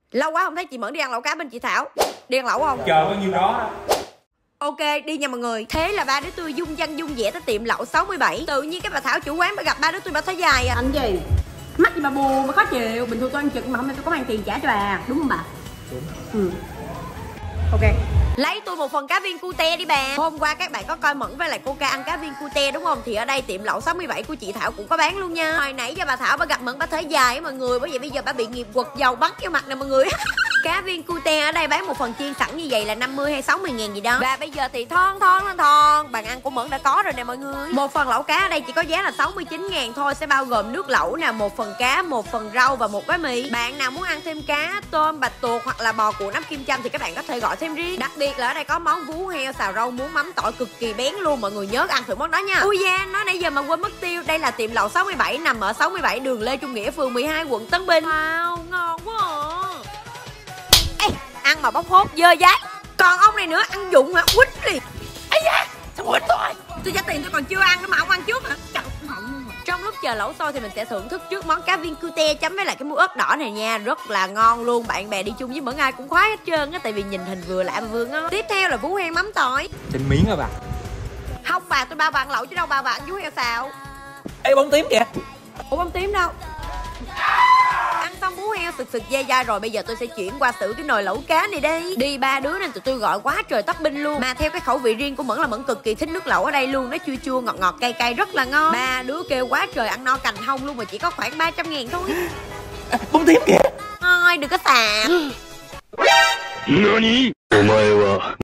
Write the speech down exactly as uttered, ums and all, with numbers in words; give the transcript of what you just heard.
Lâu quá không thấy chị Mẫn đi ăn lẩu cá bên chị Thảo. Đi ăn lẩu không? Chờ bao nhiêu đó. Ok, đi nha mọi người. Thế là ba đứa tôi dung dăng dung dẻ tới tiệm lẩu sáu mươi bảy. Tự nhiên cái bà Thảo chủ quán bà gặp ba đứa tôi bà thấy dài à. Anh gì? Mắt gì mà buồn mà khó chịu. Bình thường tôi ăn trực mà hôm nay tôi có mang tiền trả cho bà. Đúng không bà? Đúng. Ừ. Ok. Lấy tôi một phần cá viên cute đi bà. Hôm qua các bạn có coi Mẫn với lại Coca ăn cá viên cute đúng không? Thì ở đây tiệm lẩu sáu mươi bảy của chị Thảo cũng có bán luôn nha. Hồi nãy giờ bà Thảo bà gặp Mẫn bà thấy dài á mọi người. Bởi vậy bây giờ bà bị nghiệp quật dầu bắn vô mặt nè mọi người. Cá viên cute ở đây bán một phần chiên sẵn như vậy là năm mươi hay sáu mươi ngàn gì đó. Và bây giờ thì thon thon lên thon. Bàn ăn của Mẫn đã có rồi nè mọi người. Một phần lẩu cá ở đây chỉ có giá là sáu mươi chín ngàn thôi. Sẽ bao gồm nước lẩu nè, một phần cá, một phần rau và một gói mì. Bạn nào muốn ăn thêm cá, tôm, bạch tuộc hoặc là bò cuộn nắp kim châm thì các bạn có thể gọi thêm riêng. Đặc biệt là ở đây có món vú heo xào rau muống mắm tỏi cực kỳ bén luôn. Mọi người nhớ ăn thử món đó nha. Ui da, nói nãy giờ mà quên mất tiêu. Đây là tiệm lẩu sáu mươi bảy nằm ở sáu mươi bảy đường Lê Trung Nghĩa, phường mười hai, quận Tân Bình. Wow, ngon quá à. Ê, ăn mà bốc hốt dơ dái. Còn ông này nữa ăn dụng hả? Quýt đi. Ây da, sao quýt tôi? Tôi trả tiền tôi còn chưa ăn nữa mà ông ăn trước hả? Trời, trong lúc chờ lẩu sôi thì mình sẽ thưởng thức trước món cá viên cute chấm với lại cái muối ớt đỏ này nha. Rất là ngon luôn. Bạn bè đi chung với Mẫn ai cũng khoái hết trơn á. Tại vì nhìn hình vừa lạ vừa ngon. Tiếp theo là vú heo mắm tỏi. Trên miếng hả bà? Không bà, tôi bao bà ăn lẩu chứ đâu bà bà ăn vú heo xào. Ê bóng tím kìa. Ủa bông tím đâu? Ăn xong bú heo sực sực dai dai rồi. Bây giờ tôi sẽ chuyển qua xử cái nồi lẩu cá này đi. Đi ba đứa nên tụi tôi gọi quá trời topping luôn. Mà theo cái khẩu vị riêng của Mẫn là Mẫn cực kỳ thích nước lẩu ở đây luôn. Nó chua chua ngọt ngọt cay cay rất là ngon. Ba đứa kêu quá trời ăn no cành hông luôn mà chỉ có khoảng ba trăm ngàn thôi. À, bóng tím kìa. Thôi đừng có xàm.